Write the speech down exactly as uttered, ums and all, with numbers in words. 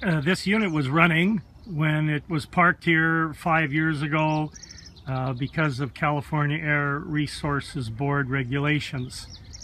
Uh, this unit was running when it was parked here five years ago uh, because of California Air Resources Board regulations.